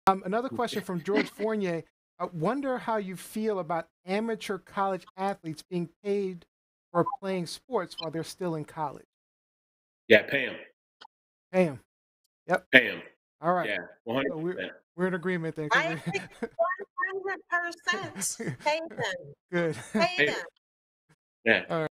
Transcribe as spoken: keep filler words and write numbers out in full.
Um, another question from George Fournier. I wonder how you feel about amateur college athletes being paid for playing sports while they're still in college. Yeah, pay them. Pay 'em. Yep. Pay them. All right. Yeah, one hundred So we're percent. we're in agreement then. I 'Cause agree one hundred percent. we Pay them. good. Pay Pay 'em. them. Yeah. All right.